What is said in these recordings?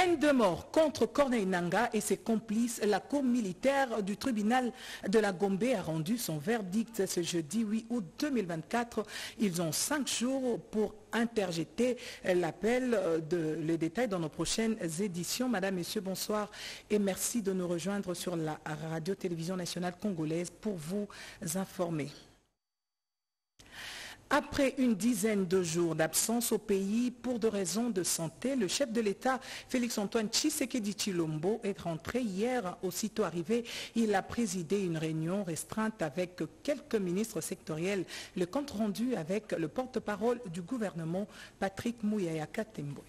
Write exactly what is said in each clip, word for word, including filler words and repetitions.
Peine de mort contre Corneille Nangaa et ses complices. La cour militaire du tribunal de la Gombe a rendu son verdict ce jeudi huit août deux mille vingt-quatre. Ils ont cinq jours pour interjeter l'appel. De, les détails dans nos prochaines éditions. Madame, Messieurs, bonsoir et merci de nous rejoindre sur la radio-télévision nationale congolaise pour vous informer. Après une dizaine de jours d'absence au pays pour des raisons de santé, le chef de l'État, Félix-Antoine Tshisekedi Tshilombo, est rentré hier. Aussitôt arrivé, il a présidé une réunion restreinte avec quelques ministres sectoriels. Le compte rendu avec le porte-parole du gouvernement, Patrick Mouyaya Katembo.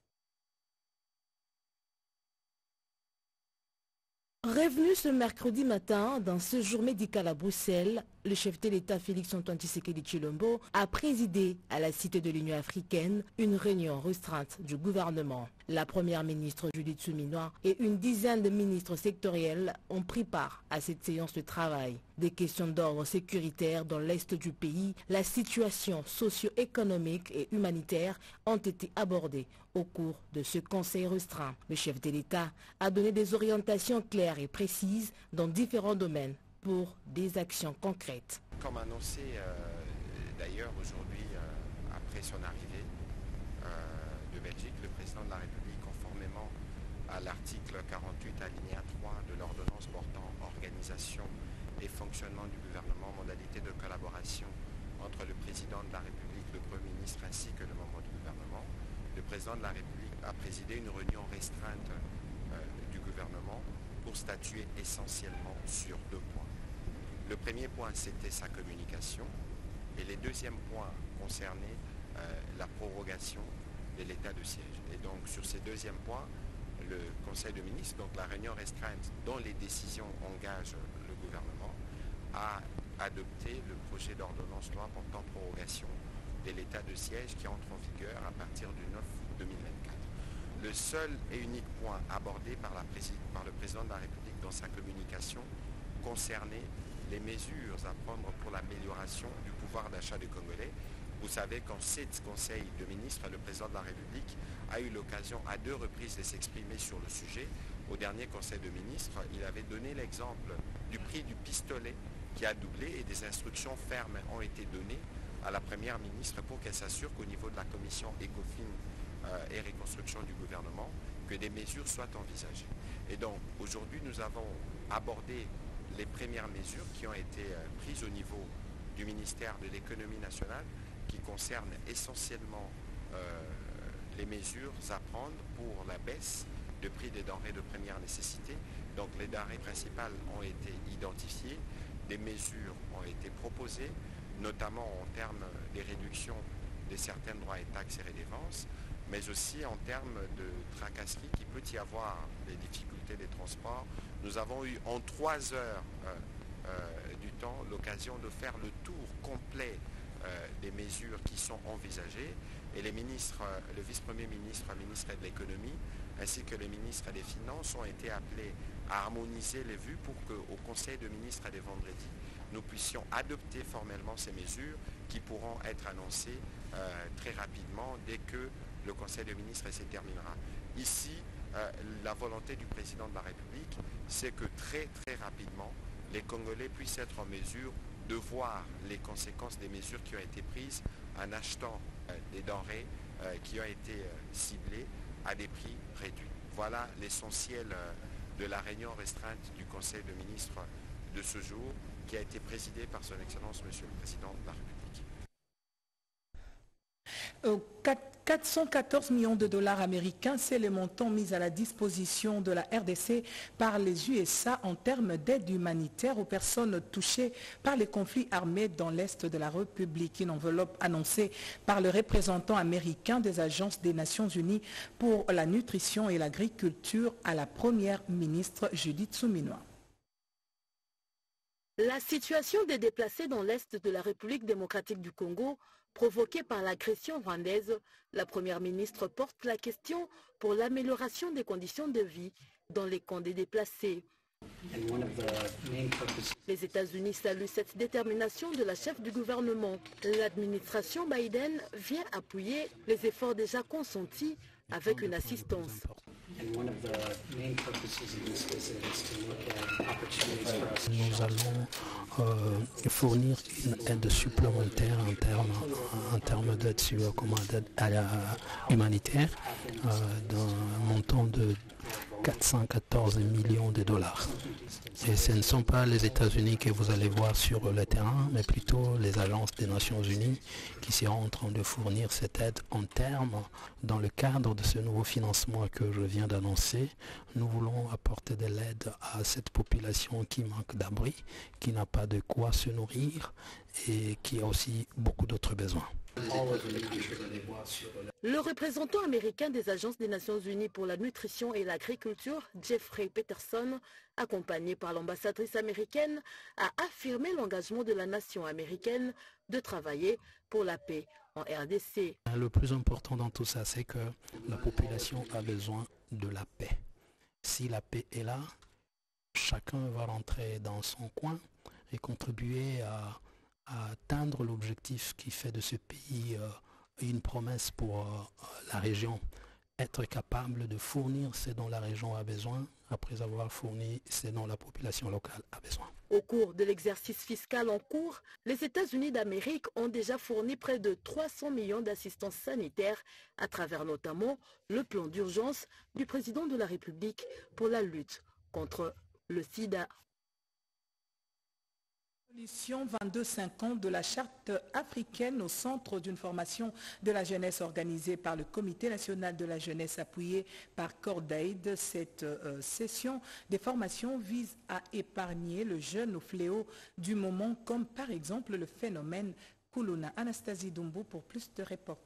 Revenu ce mercredi matin d'un séjour médical à Bruxelles, le chef de l'État Félix-Antoine Tshisekedi Tshilombo a présidé à la Cité de l'Union africaine une réunion restreinte du gouvernement. La première ministre Judith Suminwa et une dizaine de ministres sectoriels ont pris part à cette séance de travail. Des questions d'ordre sécuritaire dans l'est du pays, la situation socio-économique et humanitaire ont été abordées au cours de ce conseil restreint. Le chef de l'État a donné des orientations claires et précises dans différents domaines pour des actions concrètes. Comme annoncé euh, d'ailleurs aujourd'hui, euh, après son arrivée euh, de Belgique, le président de la République, conformément à l'article quarante-huit alinéa trois de l'ordonnance portant organisation et fonctionnement du gouvernement, modalité de collaboration entre le président de la République, le Premier ministre ainsi que le membre du gouvernement, le président de la République a présidé une réunion restreinte euh, du gouvernement pour statuer essentiellement sur deux points. Le premier point, c'était sa communication et les deuxièmes points concernaient euh, la prorogation de l'état de siège. Et donc sur ces deuxièmes points, le Conseil de ministres, donc la réunion restreinte dont les décisions engagent le gouvernement, a adopté le projet d'ordonnance loi portant prorogation de l'état de siège qui entre en vigueur à partir du neuf août deux mille vingt-quatre. Le seul et unique point abordé par, la par le président de la République dans sa communication concernait les mesures à prendre pour l'amélioration du pouvoir d'achat des Congolais. Vous savez qu'en sept conseils de ministres, le président de la République a eu l'occasion à deux reprises de s'exprimer sur le sujet. Au dernier conseil de ministres, il avait donné l'exemple du prix du pistolet qui a doublé et des instructions fermes ont été données à la première ministre pour qu'elle s'assure qu'au niveau de la commission ECOFIN euh, et reconstruction du gouvernement, que des mesures soient envisagées. Et donc aujourd'hui, nous avons abordé les premières mesures qui ont été prises au niveau du ministère de l'économie nationale qui concernent essentiellement euh, les mesures à prendre pour la baisse de prix des denrées de première nécessité. Donc les denrées principales ont été identifiées, des mesures ont été proposées, notamment en termes des réductions de certains droits et taxes et redevances, mais aussi en termes de tracasserie qui peut y avoir, des difficultés des transports. Nous avons eu en trois heures euh, euh, du temps l'occasion de faire le tour complet euh, des mesures qui sont envisagées et les ministres, euh, le vice-premier ministre, le ministre de l'économie ainsi que le ministre des Finances ont été appelés à harmoniser les vues pour qu'au Conseil de ministres de vendredi, nous puissions adopter formellement ces mesures qui pourront être annoncées euh, très rapidement dès que le Conseil des ministres se terminera. Ici, euh, la volonté du président de la République, c'est que très très rapidement, les Congolais puissent être en mesure de voir les conséquences des mesures qui ont été prises en achetant euh, des denrées euh, qui ont été euh, ciblées à des prix réduits. Voilà l'essentiel euh, de la réunion restreinte du Conseil de ministres de ce jour qui a été présidée par son Excellence Monsieur le Président de la République. Euh, quatre cent quatorze millions de dollars américains, c'est le montant mis à la disposition de la R D C par les U S A en termes d'aide humanitaire aux personnes touchées par les conflits armés dans l'Est de la République. Une enveloppe annoncée par le représentant américain des agences des Nations Unies pour la nutrition et l'agriculture à la première ministre Judith Suminwa. La situation des déplacés dans l'Est de la République démocratique du Congo, provoquée par l'agression rwandaise, la première ministre porte la question pour l'amélioration des conditions de vie dans les camps des déplacés. Les États-Unis saluent cette détermination de la chef du gouvernement. L'administration Biden vient appuyer les efforts déjà consentis avec une assistance. Nous allons euh, fournir une aide supplémentaire en termes, en termes d'aide sur, comment, d'aide à la humanitaire euh, d'un montant de quatre cent quatorze millions de dollars. Et ce ne sont pas les États-Unis que vous allez voir sur le terrain, mais plutôt les agences des Nations Unies qui seront en train de fournir cette aide en termes. Dans le cadre de ce nouveau financement que je viens d'annoncer, nous voulons apporter de l'aide à cette population qui manque d'abri, qui n'a pas de quoi se nourrir et qui a aussi beaucoup d'autres besoins. Le représentant américain des agences des Nations Unies pour la nutrition et l'agriculture, Jeffrey Peterson, accompagné par l'ambassadrice américaine, a affirmé l'engagement de la nation américaine de travailler pour la paix en R D C. Le plus important dans tout ça, c'est que la population a besoin de la paix. Si la paix est là, chacun va rentrer dans son coin et contribuer à à atteindre l'objectif qui fait de ce pays euh, une promesse pour euh, la région, être capable de fournir ce dont la région a besoin après avoir fourni ce dont la population locale a besoin. Au cours de l'exercice fiscal en cours, les États-Unis d'Amérique ont déjà fourni près de trois cents millions d'assistance sanitaire à travers notamment le plan d'urgence du président de la République pour la lutte contre le sida. Résolution vingt-deux cinquante de la Charte africaine au centre d'une formation de la jeunesse organisée par le Comité national de la jeunesse appuyé par Cordaid. Cette euh, session des formations vise à épargner le jeune au fléau du moment, comme par exemple le phénomène Kuluna. Anastasie Dumbo pour plus de réponses.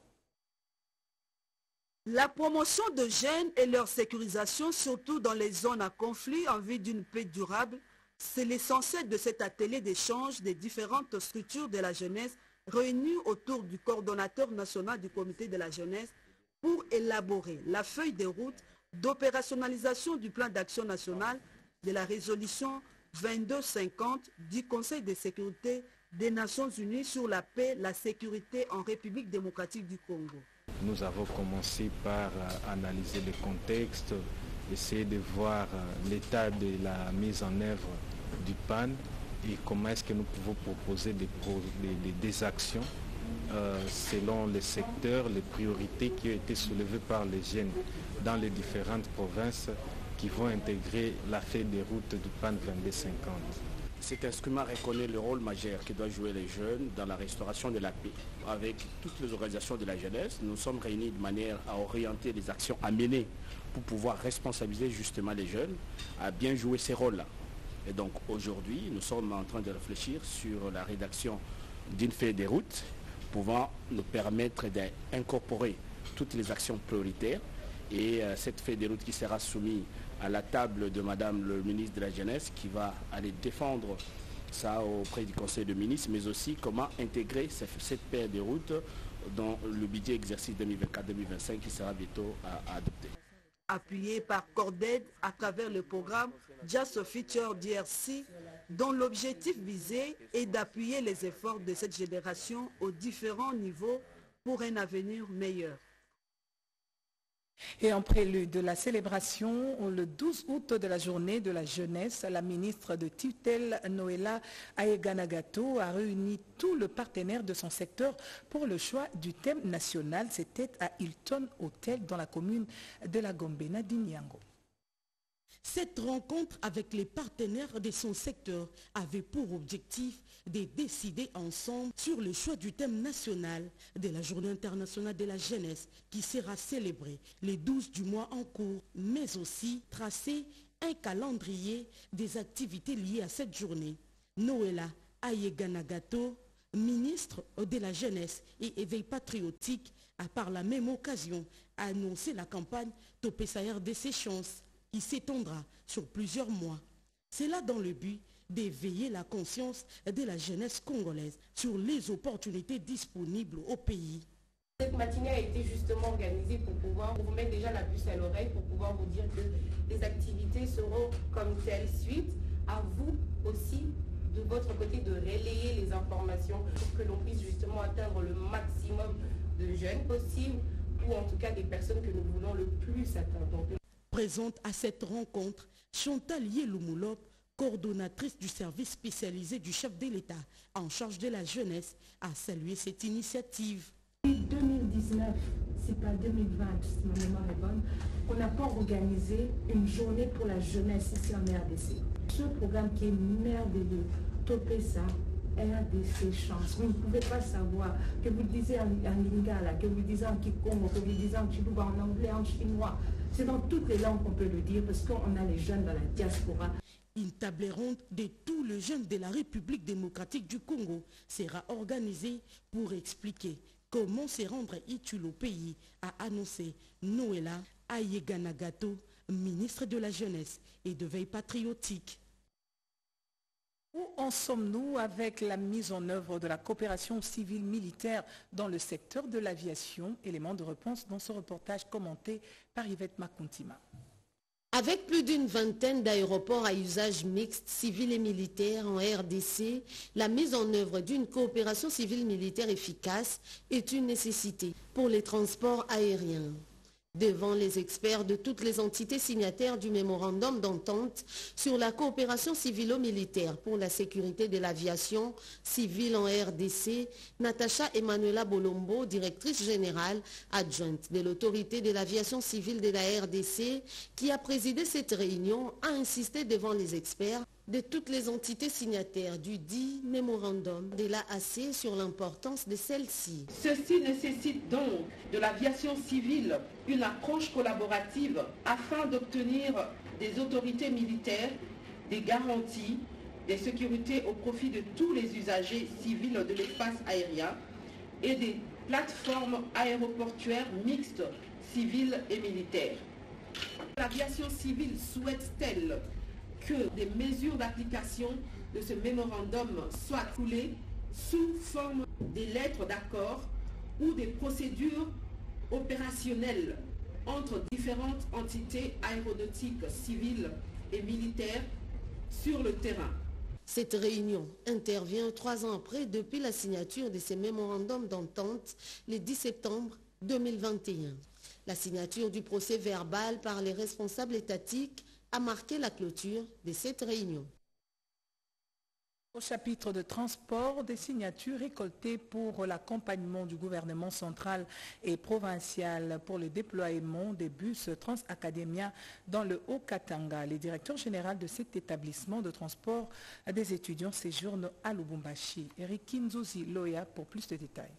La promotion de jeunes et leur sécurisation, surtout dans les zones à conflit en vue d'une paix durable, c'est l'essentiel de cet atelier d'échange des différentes structures de la jeunesse réunies autour du coordonnateur national du comité de la jeunesse pour élaborer la feuille de route d'opérationnalisation du plan d'action national de la résolution vingt-deux cinquante du Conseil de sécurité des Nations Unies sur la paix, la sécurité en République démocratique du Congo. Nous avons commencé par analyser le contexte, essayer de voir l'état de la mise en œuvre du P A N et comment est-ce que nous pouvons proposer des, pro, des, des actions euh, selon les secteurs, les priorités qui ont été soulevées par les jeunes dans les différentes provinces qui vont intégrer la feuille de route du P A N vingt-deux cinquante. Cet instrument reconnaît le rôle majeur que doivent jouer les jeunes dans la restauration de la paix. Avec toutes les organisations de la jeunesse, nous sommes réunis de manière à orienter les actions à mener pour pouvoir responsabiliser justement les jeunes à bien jouer ces rôles-là. Et donc aujourd'hui, nous sommes en train de réfléchir sur la rédaction d'une feuille de route pouvant nous permettre d'incorporer toutes les actions prioritaires et euh, cette feuille de route qui sera soumise à la table de Madame le ministre de la Jeunesse qui va aller défendre ça auprès du Conseil de ministres, mais aussi comment intégrer cette feuille de route dans le budget exercice deux mille vingt-quatre deux mille vingt-cinq qui sera bientôt à, à adopter. Appuyé par Cordaid à travers le programme Just Future D R C, dont l'objectif visé est d'appuyer les efforts de cette génération aux différents niveaux pour un avenir meilleur. Et en prélude de la célébration, le douze août de la journée de la jeunesse, la ministre de tutelle Noëlla Ayeganagato a réuni tout le partenaire de son secteur pour le choix du thème national. C'était à Hilton Hotel dans la commune de la Gombe. Nadine Yango. Cette rencontre avec les partenaires de son secteur avait pour objectif de décider ensemble sur le choix du thème national de la Journée internationale de la jeunesse qui sera célébrée le douze du mois en cours, mais aussi tracer un calendrier des activités liées à cette journée. Noëlla Ayeganagato, ministre de la Jeunesse et Éveil patriotique, a par la même occasion annoncé la campagne Topesa R D C Chance qui s'étendra sur plusieurs mois. C'est là dans le but d'éveiller la conscience de la jeunesse congolaise sur les opportunités disponibles au pays. Cette matinée a été justement organisée pour pouvoir vous mettre déjà la puce à l'oreille, pour pouvoir vous dire que les activités seront comme telle suite. À vous aussi, de votre côté, de relayer les informations pour que l'on puisse justement atteindre le maximum de jeunes possible, ou en tout cas des personnes que nous voulons le plus atteindre. Présente à cette rencontre, Chantal Yeloumoulop, coordonnatrice du service spécialisé du chef de l'État en charge de la jeunesse, a salué cette initiative. deux mille dix-neuf, c'est pas deux mille vingt, si ma mémoire est bonne, on n'a pas organisé une journée pour la jeunesse ici en R D C. Ce programme qui est merveilleux, topez ça, R D C chance. Vous ne pouvez pas savoir que vous le disiez en, en lingala, que vous le disiez en kikongo, que vous le disiez en chilouba, en anglais, en chinois. C'est dans toutes les langues qu'on peut le dire parce qu'on a les jeunes dans la diaspora. Une table ronde de tous les jeunes de la République démocratique du Congo sera organisée pour expliquer comment se rendre utile au pays, a annoncé Noëlla Ayeganagato, ministre de la Jeunesse et de Veille patriotique. Où en sommes-nous avec la mise en œuvre de la coopération civile militaire dans le secteur de l'aviation? Élément de réponse dans ce reportage commenté par Yvette Makuntima. Avec plus d'une vingtaine d'aéroports à usage mixte, civil et militaire en R D C, la mise en œuvre d'une coopération civile militaire efficace est une nécessité pour les transports aériens. Devant les experts de toutes les entités signataires du mémorandum d'entente sur la coopération civilo-militaire pour la sécurité de l'aviation civile en R D C, Natacha Emanuela Bolombo, directrice générale adjointe de l'autorité de l'aviation civile de la R D C, qui a présidé cette réunion, a insisté devant les experts de toutes les entités signataires du dit mémorandum de l'A A C sur l'importance de celle-ci. Ceci nécessite donc de l'aviation civile une approche collaborative afin d'obtenir des autorités militaires des garanties, des sécurités au profit de tous les usagers civils de l'espace aérien et des plateformes aéroportuaires mixtes, civiles et militaires. L'aviation civile souhaite-t-elle que des mesures d'application de ce mémorandum soient coulées sous forme des lettres d'accord ou des procédures opérationnelles entre différentes entités aéronautiques civiles et militaires sur le terrain. Cette réunion intervient trois ans après depuis la signature de ces mémorandums d'entente le dix septembre deux mille vingt et un. La signature du procès verbal par les responsables étatiques a marqué la clôture de cette réunion. Au chapitre de transport, des signatures récoltées pour l'accompagnement du gouvernement central et provincial pour le déploiement des bus Transacademia dans le Haut-Katanga. Le directeur général de cet établissement de transport des étudiants séjourne à Lubumbashi. Eric Nzouzi Loya pour plus de détails.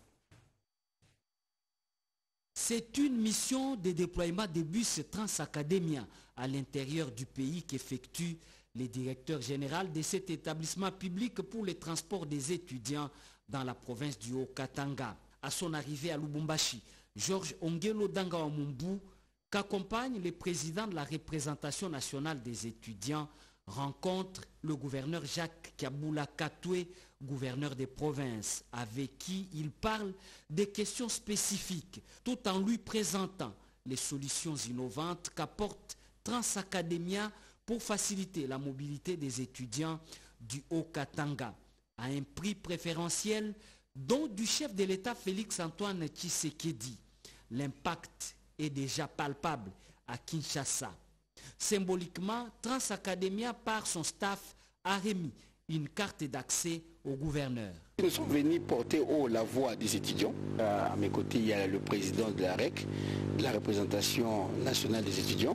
C'est une mission de déploiement des bus Transacademia à l'intérieur du pays qu'effectue le directeur général de cet établissement public pour le transport des étudiants dans la province du Haut-Katanga. À son arrivée à Lubumbashi, Georges Ongelo Dangawamumbu, qu'accompagne le président de la représentation nationale des étudiants, rencontre le gouverneur Jacques Kaboula Katoué, gouverneur des provinces, avec qui il parle des questions spécifiques, tout en lui présentant les solutions innovantes qu'apporte Transacademia pour faciliter la mobilité des étudiants du Haut-Katanga à un prix préférentiel dont du chef de l'État Félix-Antoine Tshisekedi. L'impact est déjà palpable à Kinshasa. Symboliquement, Transacademia, par son staff, a remis une carte d'accès au gouverneur. Nous sommes venus porter haut la voix des étudiants. À mes côtés, il y a le président de la R E C, de la représentation nationale des étudiants,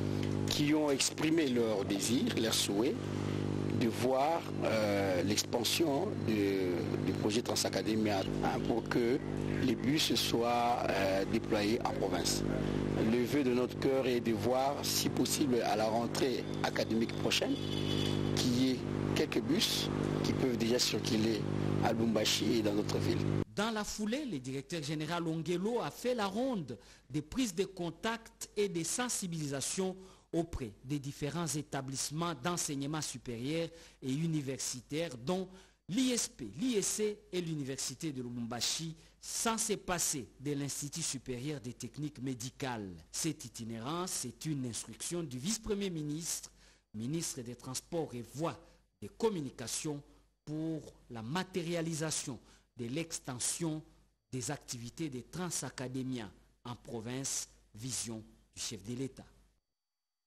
qui ont exprimé leur désir, leur souhait de voir euh, l'expansion du projet Transacademia pour que les bus soient euh, déployés en province. Le vœu de notre cœur est de voir, si possible, à la rentrée académique prochaine, qu'il y ait quelques bus qui peuvent déjà circuler à Lubumbashi et dans d'autres villes. Dans la foulée, le directeur général Ongelo a fait la ronde des prises de contact et des sensibilisations auprès des différents établissements d'enseignement supérieur et universitaire, dont l'I S P, l'I S C et l'Université de Lubumbashi, sans se passer de l'Institut supérieur des techniques médicales. Cette itinérance est une instruction du vice-premier ministre, ministre des Transports et Voies de Communication pour la matérialisation de l'extension des activités des Transacademia en province, vision du chef de l'État.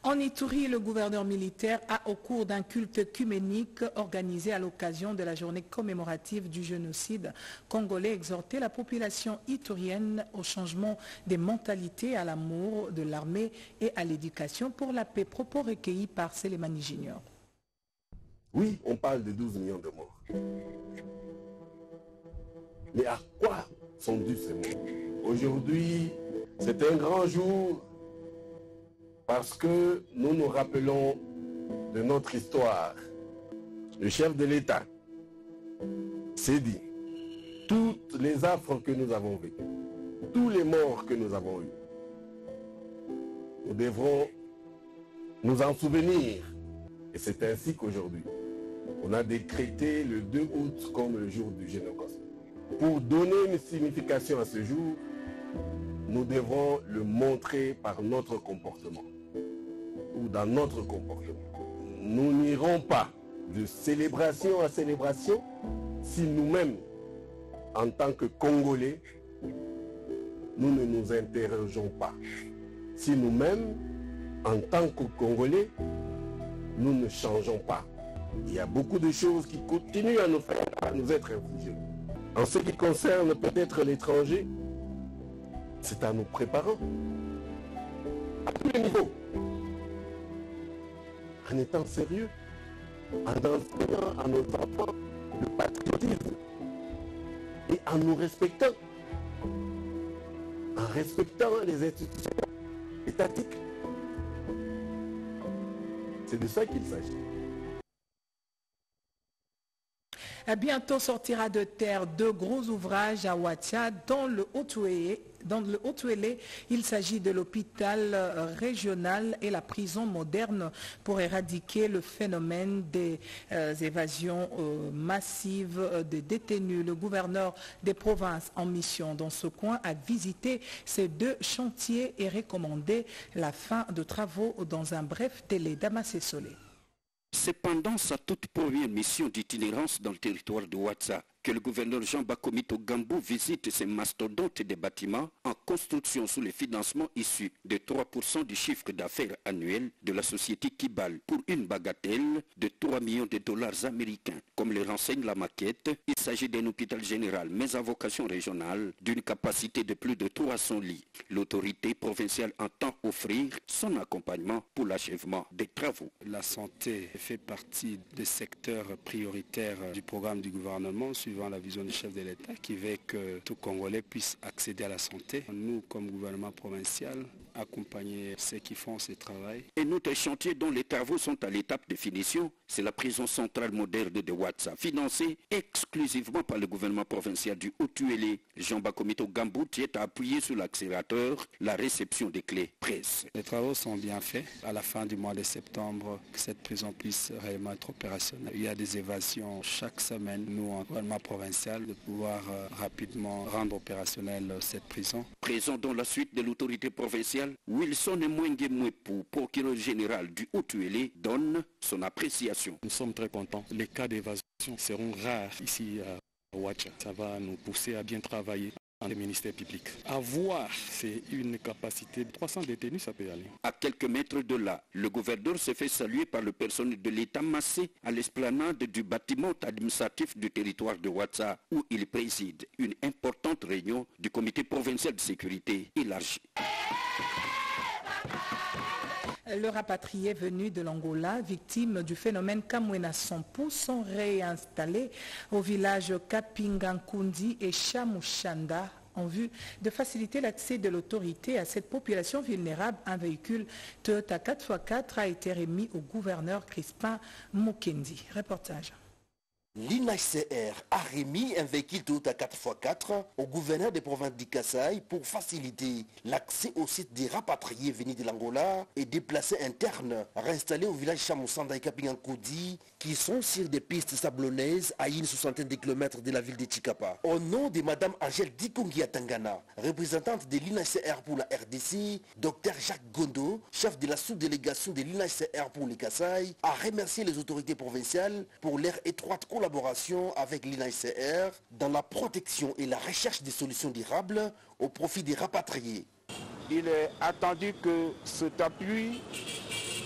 En Ituri, le gouverneur militaire a, au cours d'un culte œcuménique organisé à l'occasion de la journée commémorative du génocide congolais, exhorté la population iturienne au changement des mentalités, à l'amour de l'armée et à l'éducation pour la paix. Propos recueillis par Sélémani Junior. Oui, on parle de douze millions de morts. Mais à quoi sont dus ces morts? Aujourd'hui, c'est un grand jour parce que nous nous rappelons de notre histoire. Le chef de l'État s'est dit, toutes les affres que nous avons vécues, tous les morts que nous avons eus, nous devrons nous en souvenir. Et c'est ainsi qu'aujourd'hui, on a décrété le deux août comme le jour du Génocide. Pour donner une signification à ce jour, nous devons le montrer par notre comportement ou dans notre comportement. Nous n'irons pas de célébration à célébration si nous-mêmes, en tant que Congolais, nous ne nous interrogeons pas. Si nous-mêmes, en tant que Congolais, nous ne changeons pas. Il y a beaucoup de choses qui continuent à nous faire, à nous être infligées. En ce qui concerne peut-être l'étranger, c'est en nous préparant à tous les niveaux, en étant sérieux, en enseignant à nos enfants le patriotisme et en nous respectant, en respectant les institutions étatiques. C'est de ça qu'il s'agit. Bientôt sortira de terre deux gros ouvrages à Ouatia dans le Haut-Ouélé. Dans le Haut-Ouélé, il s'agit de l'hôpital régional et la prison moderne pour éradiquer le phénomène des euh, évasions euh, massives de détenus. Le gouverneur des provinces en mission dans ce coin a visité ces deux chantiers et recommandé la fin de travaux dans un bref délai. Damassé Solé. C'est pendant sa toute première mission d'itinérance dans le territoire de Ouattza que le gouverneur Jean Bakomito Gambou visite ces mastodontes des bâtiments en construction sous les financements issus de trois pour cent du chiffre d'affaires annuel de la société Kibal pour une bagatelle de trois millions de dollars américains. Comme le renseigne la maquette, il s'agit d'un hôpital général mais à vocation régionale d'une capacité de plus de trois cents lits. L'autorité provinciale entend offrir son accompagnement pour l'achèvement des travaux. La santé fait partie des secteurs prioritaires du programme du gouvernement suivant la vision du chef de l'État qui veut que tout Congolais puisse accéder à la santé. Nous, comme gouvernement provincial, accompagner ceux qui font ce travail. Un autre chantier dont les travaux sont à l'étape de finition, c'est la prison centrale moderne de Ouattza, financée exclusivement par le gouvernement provincial du Haut-Uélé. Jean Bakomito Gambou tient à appuyer sur l'accélérateur la réception des clés presse. Les travaux sont bien faits. À la fin du mois de septembre, que cette prison puisse réellement être opérationnelle. Il y a des évasions chaque semaine, nous, en gouvernement provincial, de pouvoir euh, rapidement rendre opérationnelle cette prison. Prison dont la suite de l'autorité provinciale, Wilson Mwenge Mwepou, procureur général du Haut-Uélé, donne son appréciation. Nous sommes très contents. Les cas d'évasion seront rares ici à Ouattza. Ça va nous pousser à bien travailler dans le ministère public. Avoir, c'est une capacité de trois cents détenus, ça peut y aller. À quelques mètres de là, le gouverneur se fait saluer par le personnel de l'État massé à l'esplanade du bâtiment administratif du territoire de Ouattza, où il préside une importante réunion du comité provincial de sécurité élargi. Le rapatrié venu de l'Angola, victime du phénomène Kamwena Sampou, sont réinstallés au village Kapingankundi et Chamushanda en vue de faciliter l'accès de l'autorité à cette population vulnérable. Un véhicule Toyota quatre par quatre a été remis au gouverneur Crispin Mukendi. Reportage. L'I N H C R a remis un véhicule Toyota quatre par quatre au gouverneur des provinces du Kasaï pour faciliter l'accès au site des rapatriés venus de l'Angola et déplacés internes réinstallés au village Chamusanda et Kapingankoudi qui sont sur des pistes sablonneuses à une soixantaine de kilomètres de la ville de Chikapa. Au nom de Madame Angèle Dikongia Tangana, représentante de l'I N H C R pour la R D C, Docteur Jacques Gondo, chef de la sous-délégation de l'I N H C R pour le Kasaï, a remercié les autorités provinciales pour leur étroite collaboration collaboration avec l'I N H C R dans la protection et la recherche des solutions durables au profit des rapatriés. Il est attendu que cet appui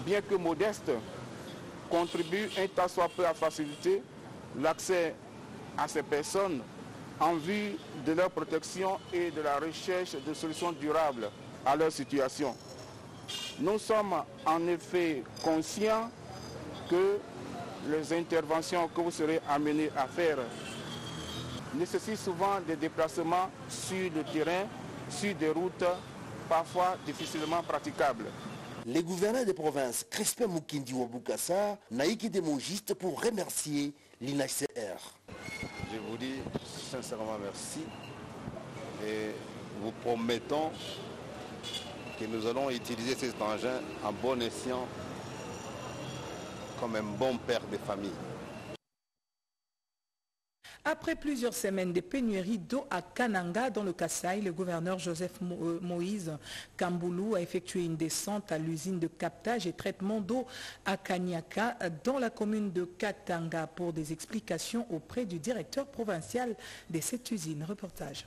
bien que modeste, contribue un tant soit peu à faciliter l'accès à ces personnes en vue de leur protection et de la recherche de solutions durables à leur situation. Nous sommes en effet conscients que les interventions que vous serez amenés à faire nécessitent souvent des déplacements sur le terrain, sur des routes parfois difficilement praticables. Le gouverneur de province, Crispin Mukindi Wabukasa, n'a eu que des mots justes pour remercier l'I N H C R. Je vous dis sincèrement merci et vous promettons que nous allons utiliser cet engin en bon escient comme un bon père de famille. Après plusieurs semaines de pénurie d'eau à Kananga, dans le Kasaï, le gouverneur Joseph Moïse Kamboulou a effectué une descente à l'usine de captage et traitement d'eau à Kanyaka, dans la commune de Katanga, pour des explications auprès du directeur provincial de cette usine. Reportage.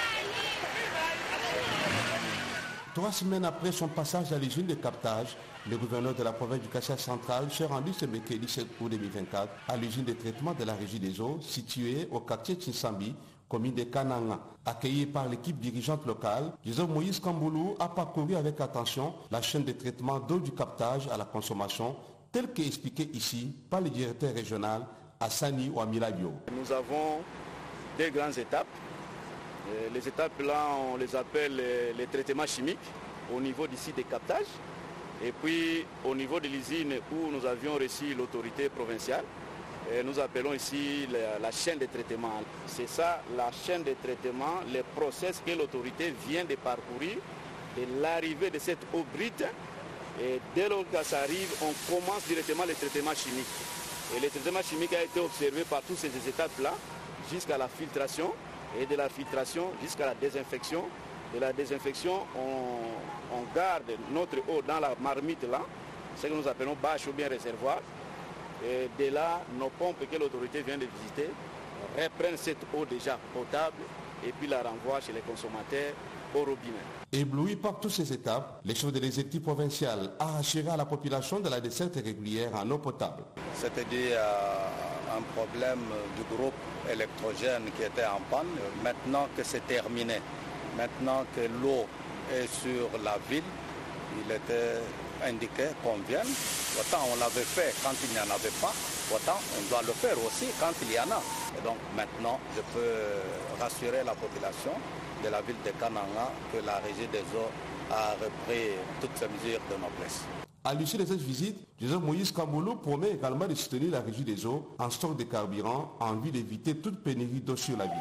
Trois semaines après son passage à l'usine de captage, le gouverneur de la province du Kasaï central s'est rendu ce mercredi sept août deux mille vingt-quatre à l'usine de traitement de la régie des eaux située au quartier Tsinsambi, commune de Kananga. Accueilli par l'équipe dirigeante locale, Joseph Moïse Kamboulou a parcouru avec attention la chaîne de traitement d'eau du captage à la consommation, telle qu'expliquée ici par le directeur régional Hassani Ouamilabio. Nous avons deux grandes étapes. Les étapes là, on les appelle les traitements chimiques au niveau du site de captage. Et puis au niveau de l'usine où nous avions reçu l'autorité provinciale, nous appelons ici la, la chaîne de traitement. C'est ça, la chaîne de traitement, les process que l'autorité vient de parcourir et l'arrivée de cette eau brute. Et dès lors que ça arrive, on commence directement les traitements chimiques. Et le traitement chimique a été observé par toutes ces étapes-là jusqu'à la filtration. Et de la filtration jusqu'à la désinfection. De la désinfection, on, on garde notre eau dans la marmite là, ce que nous appelons bâche ou bien réservoir. Et de là, nos pompes que l'autorité vient de visiter reprennent cette eau déjà potable et puis la renvoient chez les consommateurs au robinet. Ébloui par toutes ces étapes, le chef de l'exécutif provincial a assuré à la population de la desserte régulière en eau potable. C'était dû à un problème du groupe électrogène qui était en panne. Maintenant que c'est terminé, maintenant que l'eau est sur la ville, il était indiqué qu'on vienne. Autant on l'avait fait quand il n'y en avait pas, autant on doit le faire aussi quand il y en a. Et donc maintenant, je peux rassurer la population de la ville de Kananga que la régie des eaux a repris toutes ces mesures de noblesse. À l'issue de cette visite, Joseph Moïse Kamboulou promet également de soutenir la régie des eaux en stock de carburant en vue d'éviter toute pénurie d'eau sur la ville.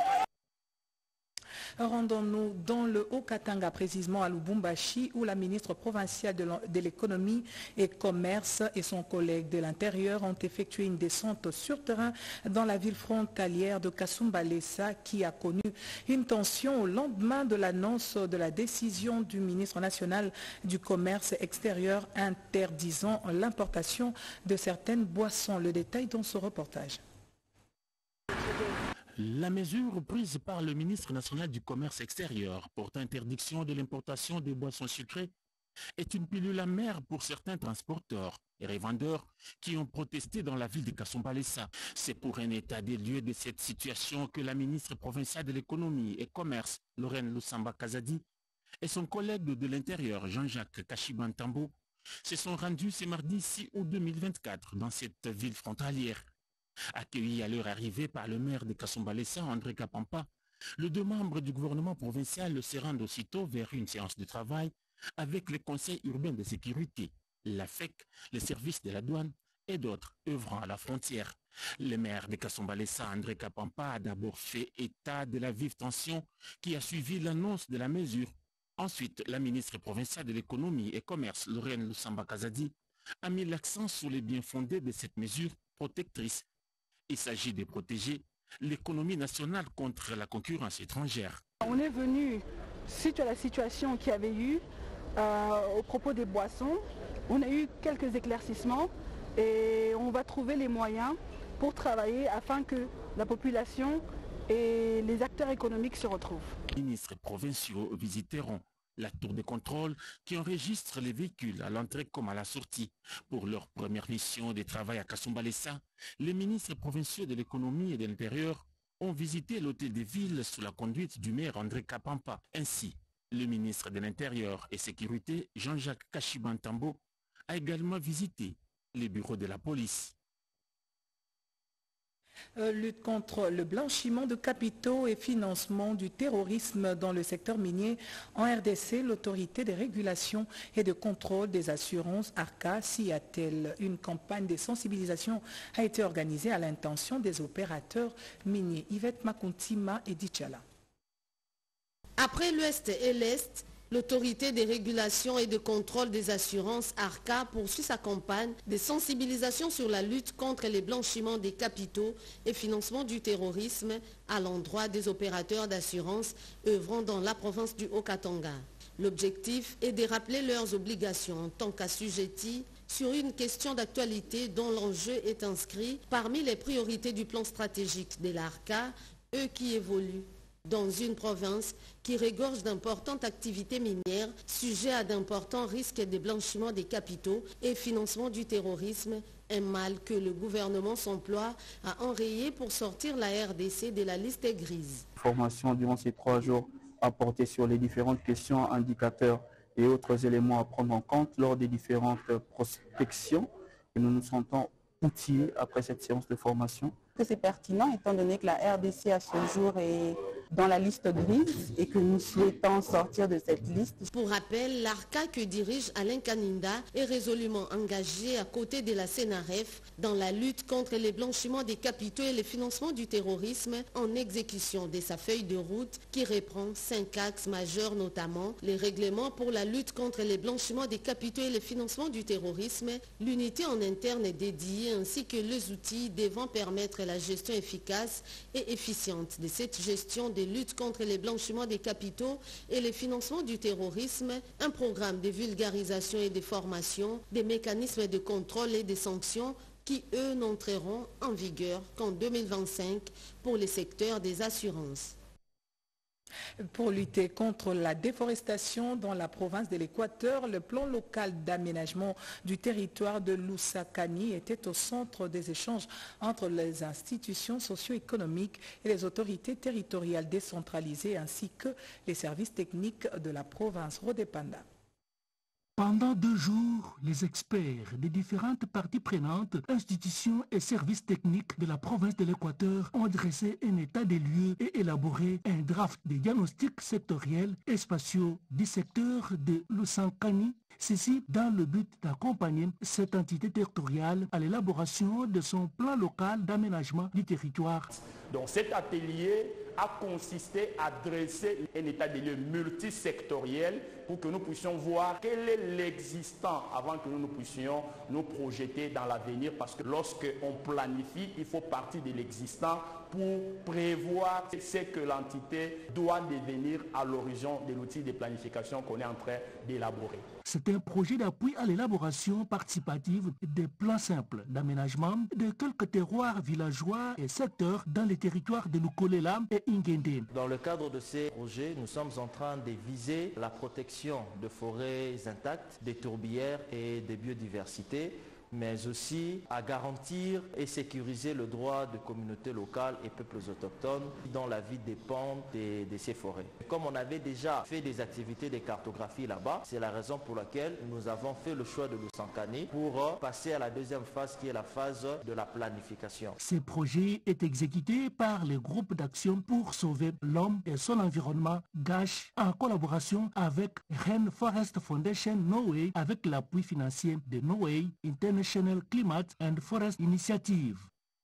Rendons-nous dans le Haut-Katanga, précisément à Lubumbashi, où la ministre provinciale de l'économie et commerce et son collègue de l'intérieur ont effectué une descente sur terrain dans la ville frontalière de Kasumbalesa, qui a connu une tension au lendemain de l'annonce de la décision du ministre national du commerce extérieur interdisant l'importation de certaines boissons. Le détail dans ce reportage. La mesure prise par le ministre national du commerce extérieur portant interdiction de l'importation des boissons sucrées est une pilule amère pour certains transporteurs et revendeurs qui ont protesté dans la ville de Kasumbalesa. C'est pour un état des lieux de cette situation que la ministre provinciale de l'économie et commerce, Lorraine Lusamba Kazadi, et son collègue de l'intérieur, Jean-Jacques Kashibantambo, se sont rendus ce mardi six août deux mille vingt-quatre dans cette ville frontalière. Accueillis à leur arrivée par le maire de Kasumbalesa, André Kapampa, les deux membres du gouvernement provincial se rendent aussitôt vers une séance de travail avec le conseil urbain de sécurité, la F E C, le service de la douane et d'autres œuvrant à la frontière. Le maire de Kasumbalesa, André Kapampa, a d'abord fait état de la vive tension qui a suivi l'annonce de la mesure. Ensuite, la ministre provinciale de l'économie et commerce, Lorraine Lusamba Kazadi, a mis l'accent sur les bien fondés de cette mesure protectrice. Il s'agit de protéger l'économie nationale contre la concurrence étrangère. On est venu, suite à la situation qu'il y avait eu euh, au propos des boissons, on a eu quelques éclaircissements et on va trouver les moyens pour travailler afin que la population et les acteurs économiques se retrouvent. Les ministres provinciaux visiteront La tour de contrôle qui enregistre les véhicules à l'entrée comme à la sortie. Pour leur première mission de travail à Kasumbalesa, les ministres provinciaux de l'économie et de l'intérieur ont visité l'hôtel de ville sous la conduite du maire André Kapampa. Ainsi, le ministre de l'Intérieur et Sécurité, Jean-Jacques Kashibantambo, a également visité les bureaux de la police. Euh, lutte contre le blanchiment de capitaux et financement du terrorisme dans le secteur minier. En R D C, l'autorité de régulation et de contrôle des assurances ARCA s'y attelle. Une campagne de sensibilisation a été organisée à l'intention des opérateurs miniers. Yvette Makuntima et Dichala. Après l'Ouest et l'Est, l'autorité des régulations et de contrôle des assurances ARCA poursuit sa campagne de sensibilisation sur la lutte contre les blanchiments des capitaux et financement du terrorisme à l'endroit des opérateurs d'assurance œuvrant dans la province du Haut-Katanga. L'objectif est de rappeler leurs obligations en tant qu'assujettis sur une question d'actualité dont l'enjeu est inscrit parmi les priorités du plan stratégique de l'ARCA, eux qui évoluent dans une province qui regorge d'importantes activités minières, sujet à d'importants risques de blanchiment des capitaux et financement du terrorisme, un mal que le gouvernement s'emploie à enrayer pour sortir la R D C de la liste grise. Formation durant ces trois jours a porté sur les différentes questions, indicateurs et autres éléments à prendre en compte lors des différentes prospections et nous nous sentons outillés après cette séance de formation. C'est pertinent étant donné que la R D C à ce jour est dans la liste grise et que nous souhaitons sortir de cette liste. Pour rappel, l'ARCA que dirige Alain Kaninda est résolument engagé à côté de la CENAREF dans la lutte contre les blanchiments des capitaux et le financement du terrorisme en exécution de sa feuille de route qui reprend cinq axes majeurs, notamment les règlements pour la lutte contre les blanchiments des capitaux et le financement du terrorisme, l'unité en interne dédiée ainsi que les outils devant permettre la gestion efficace et efficiente de cette gestion de lutte contre les blanchiments des capitaux et le financement du terrorisme, un programme de vulgarisation et de formation, des mécanismes de contrôle et de sanctions qui, eux, n'entreront en vigueur qu'en deux mille vingt-cinq pour les secteurs des assurances. Pour lutter contre la déforestation dans la province de l'Équateur, le plan local d'aménagement du territoire de Lusakani était au centre des échanges entre les institutions socio-économiques et les autorités territoriales décentralisées ainsi que les services techniques de la province. Rodépanda. Pendant deux jours, les experts des différentes parties prenantes, institutions et services techniques de la province de l'Équateur ont dressé un état des lieux et élaboré un draft de diagnostic sectoriel et spatiaux du secteur de Lusakani. Ceci dans le but d'accompagner cette entité territoriale à l'élaboration de son plan local d'aménagement du territoire. Donc cet atelier a consisté à dresser un état des lieux multisectoriel pour que nous puissions voir quel est l'existant avant que nous, nous puissions nous projeter dans l'avenir, parce que lorsque on planifie, il faut partir de l'existant pour prévoir ce que l'entité doit devenir à l'horizon de l'outil de planification qu'on est en train d'élaborer. C'est un projet d'appui à l'élaboration participative des plans simples d'aménagement de quelques terroirs villageois et secteurs dans les territoires de Lukolela et Ingende. Dans le cadre de ces projets, nous sommes en train de viser la protection de forêts intactes, des tourbières et des biodiversités, mais aussi à garantir et sécuriser le droit de communautés locales et peuples autochtones dont la vie dépend de, de ces forêts. Comme on avait déjà fait des activités de cartographie là-bas, c'est la raison pour laquelle nous avons fait le choix de Lusakani pour passer à la deuxième phase qui est la phase de la planification. Ce projet est exécuté par le groupe d'action pour sauver l'homme et son environnement GASH en collaboration avec Rainforest Foundation Norway avec l'appui financier de Norway International Climate and Forest Initiative.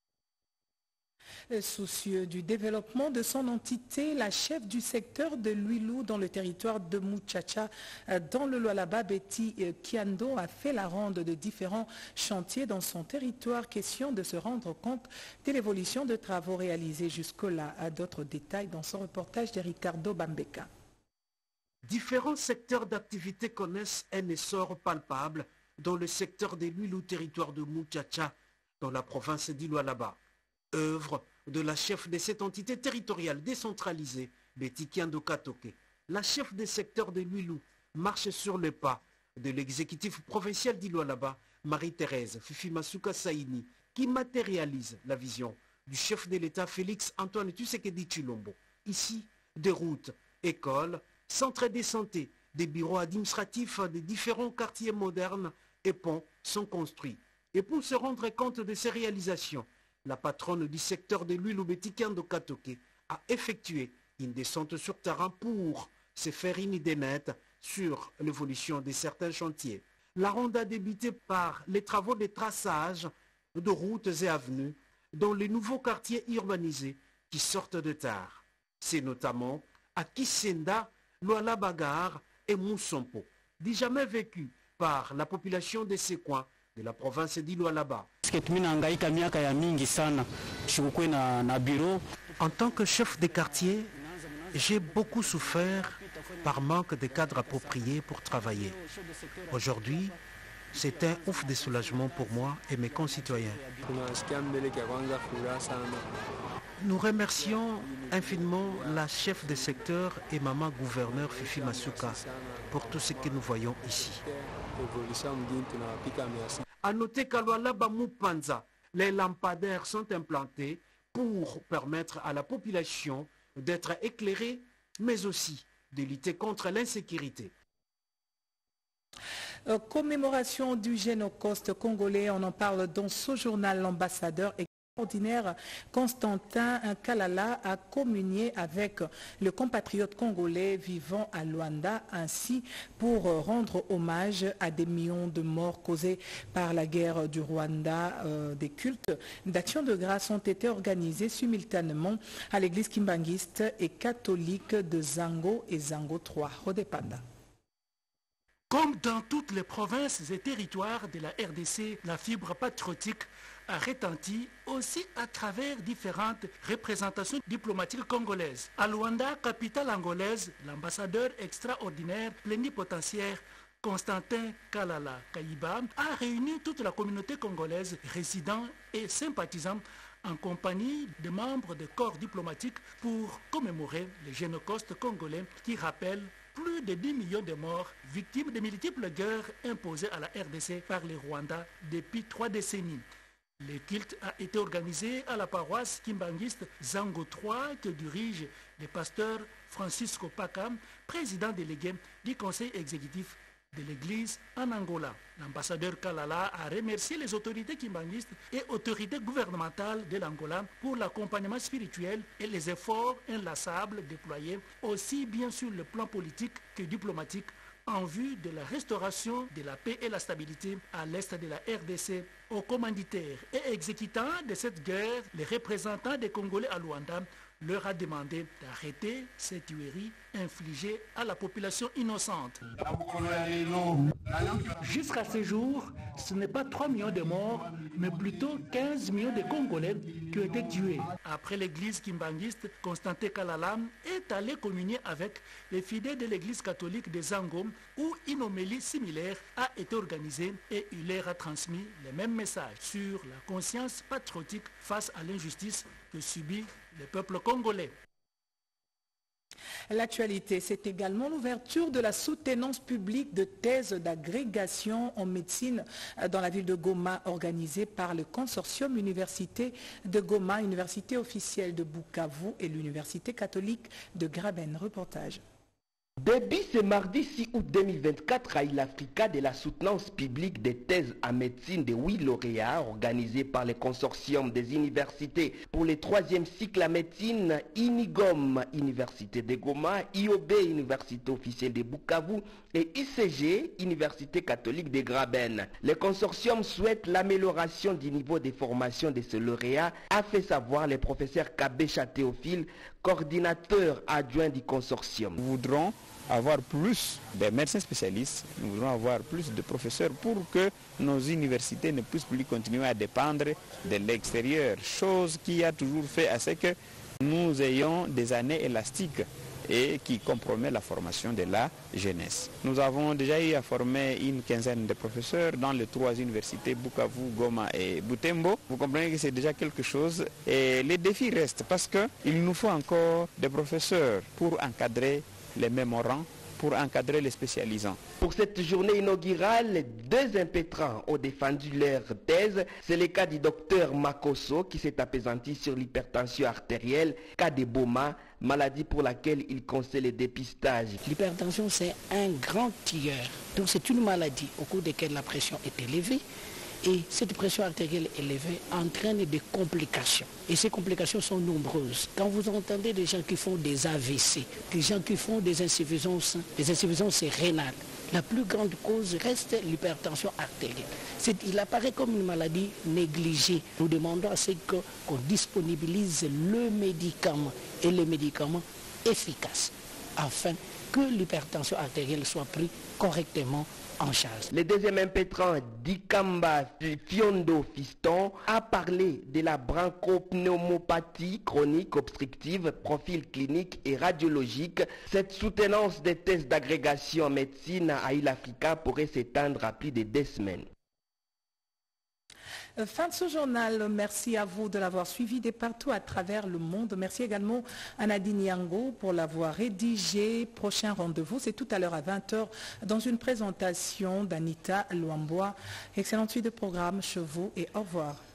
Soucieux du développement de son entité, la chef du secteur de Luilou dans le territoire de Muchacha, dans le Lualaba, Betty Kiando, a fait la ronde de différents chantiers dans son territoire. Question de se rendre compte de l'évolution de travaux réalisés jusque-là. D'autres détails dans son reportage de Ricardo Bambeka. Différents secteurs d'activité connaissent un essor palpable dans le secteur des Luilou, territoire de Muchacha, dans la province d'Ilualaba. Œuvre de la chef de cette entité territoriale décentralisée, Betty Kiando Katoke. la chef des secteurs de Luilou marche sur le pas de l'exécutif provincial d'Ilualaba, Marie-Thérèse Fifi-Masuka Saini, qui matérialise la vision du chef de l'État Félix Antoine Tshisekedi Tshilombo. Ici, des routes, écoles, centres de santé, des bureaux administratifs des différents quartiers modernes et ponts sont construits. Et pour se rendre compte de ces réalisations, la patronne du secteur de l'huile Betikando Katoke a effectué une descente sur terrain pour se faire une idée nette sur l'évolution de certains chantiers. La ronde a débuté par les travaux de traçage de routes et avenues dans les nouveaux quartiers urbanisés qui sortent de terre. C'est notamment à Kisenda, Luala Bagar et Moussompo, dit jamais vécu par la population de ces coins de la province d'Ilualaba. En tant que chef de quartier, j'ai beaucoup souffert par manque de cadres appropriés pour travailler. Aujourd'hui, c'est un ouf de soulagement pour moi et mes concitoyens. Nous remercions infiniment la chef de secteur et maman gouverneur Fifi Masuka pour tout ce que nous voyons ici. À noter qu'à Lualaba Mupanza, les lampadaires sont implantés pour permettre à la population d'être éclairée, mais aussi de lutter contre l'insécurité. Euh, commémoration du Génocauste congolais, on en parle dans ce journal. L'ambassadeur extraordinaire Constantin Kalala a communié avec le compatriote congolais vivant à Luanda, ainsi pour rendre hommage à des millions de morts causés par la guerre du Rwanda. Euh, des cultes d'action de grâce ont été organisés simultanément à l'église kimbanguiste et catholique de Zango et Zango trois. Rodépanda. Comme dans toutes les provinces et territoires de la R D C, la fibre patriotique a retenti aussi à travers différentes représentations diplomatiques congolaises. À Luanda, capitale angolaise, l'ambassadeur extraordinaire plénipotentiaire Constantin Kalala Kayiba a réuni toute la communauté congolaise, résidents et sympathisants, en compagnie de membres de corps diplomatiques pour commémorer le Génocauste congolais qui rappelle plus de dix millions de morts, victimes de multiples guerres imposées à la R D C par les Rwandais depuis trois décennies. Le culte a été organisé à la paroisse kimbanguiste Zango trois que dirige le pasteur Francisco Paca, président délégué du conseil exécutif de l'église en Angola. L'ambassadeur Kalala a remercié les autorités kimbanguistes et autorités gouvernementales de l'Angola pour l'accompagnement spirituel et les efforts inlassables déployés aussi bien sur le plan politique que diplomatique en vue de la restauration de la paix et la stabilité à l'est de la R D C. Aux commanditaires et exécutants de cette guerre, les représentants des Congolais à Luanda leur a demandé d'arrêter ces tueries infligées à la population innocente. Jusqu'à ce jour, ce n'est pas trois millions de morts, mais plutôt quinze millions de Congolais qui ont été tués. Après l'église kimbanguiste, Constantin Kalala est allé communier avec les fidèles de l'église catholique de Zango, où une homélie similaire a été organisée et il leur a transmis les mêmes messages sur la conscience patriotique face à l'injustice que subit le peuple congolais. L'actualité, c'est également l'ouverture de la soutenance publique de thèses d'agrégation en médecine dans la ville de Goma, organisée par le consortium Université de Goma, Université officielle de Bukavu et l'Université catholique de Graben. Reportage. Depuis ce mardi six août deux mille vingt-quatre, à l'Africa de la soutenance publique des thèses en médecine de huit lauréats organisés par le consortium des universités pour le troisième cycle en médecine Inigom, Université de Goma, I O B, Université officielle de Bukavu et I C G, Université catholique de Graben. Le consortium souhaite l'amélioration du niveau de formation de ces lauréats, a fait savoir le professeur Kabesha Théophile, coordinateur adjoint du consortium. Nous voudrons avoir plus de médecins spécialistes, nous voudrons avoir plus de professeurs pour que nos universités ne puissent plus continuer à dépendre de l'extérieur, chose qui a toujours fait à ce que nous ayons des années élastiques et qui compromet la formation de la jeunesse. Nous avons déjà eu à former une quinzaine de professeurs dans les trois universités, Bukavu, Goma et Butembo. Vous comprenez que c'est déjà quelque chose et les défis restent parce qu'il nous faut encore des professeurs pour encadrer les mémorants pour encadrer les spécialisants. Pour cette journée inaugurale, deux impétrants ont défendu leur thèse. C'est le cas du docteur Makoso qui s'est appesanti sur l'hypertension artérielle, cas de Boma, maladie pour laquelle il conseille le dépistage. L'hypertension, c'est un grand tireur. Donc c'est une maladie au cours de laquelle la pression est élevée. Et cette pression artérielle élevée entraîne des complications. Et ces complications sont nombreuses. Quand vous entendez des gens qui font des A V C, des gens qui font des insuffisances, des insuffisances rénales, la plus grande cause reste l'hypertension artérielle. Il apparaît comme une maladie négligée. Nous demandons à ce qu'on disponibilise le médicament et le médicament efficace afin que l'hypertension artérielle soit prise correctement en charge. Le deuxième impétrant, Dikamba Fiondo Fiston, a parlé de la bronchopneumopathie chronique obstructive, profil clinique et radiologique. Cette soutenance des tests d'agrégation en médecine à Île-Africa pourrait s'étendre à plus de deux semaines. Fin de ce journal. Merci à vous de l'avoir suivi de partout à travers le monde. Merci également à Nadine Yango pour l'avoir rédigé. Prochain rendez-vous, c'est tout à l'heure à vingt heures dans une présentation d'Anita Luambois. Excellente suite de programme chez vous et au revoir.